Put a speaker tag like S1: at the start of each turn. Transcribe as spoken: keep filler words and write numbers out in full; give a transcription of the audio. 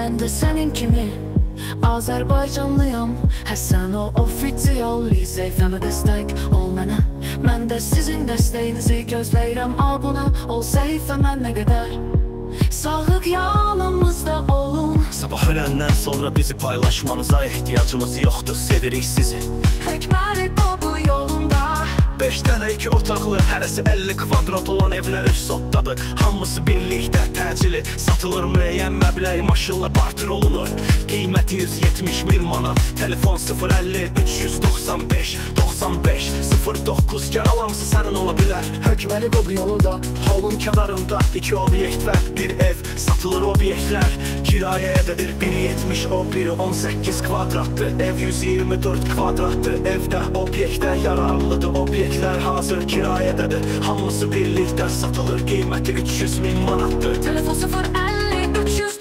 S1: Mən də sənin kimi Azərbaycanlıyam. Həsən o oficial Lizeyfəmə dəstək ol mənə. Mən də sizin dəstəyinizi gözləyirəm. Abunə ol səhifəmə nə qədər. Sağlıq yanımızda olun.
S2: Sabah öləndən sonra bizi paylaşmanıza ehtiyacımız yoxdur. Sevirik sizi.
S1: Həkməli bu yolunda.
S2: Beş dənə iki otaqlı, hərəsi əlli kvadrat olan evlər üç sotdadır. Hamısı birlikdə təcili satılır. Müəyyən məbləğ maşınla barter olunur. Qiyməti yüz yetmiş min manat. Telefon sıfır əlli üç yüz doxsan beş doxsan beş sıfır doqquz. Gəl alamısı sənin ola bilər. Hökməli bu yolunda, holun kənarında iki obyekt və bir ev satılır. Obyektlər kirayədədir. Biri yetmiş, o biri on səkkiz kvadratdır. Ev yüz iyirmi dörd kvadratdır. Evdə obyektə yararlıdır. Obyektlər hazır kirayədədir. Hamısı birlikdə satılır. Qiyməti üç yüz min manatdır.
S1: Telefon sıfır əlli üç yüz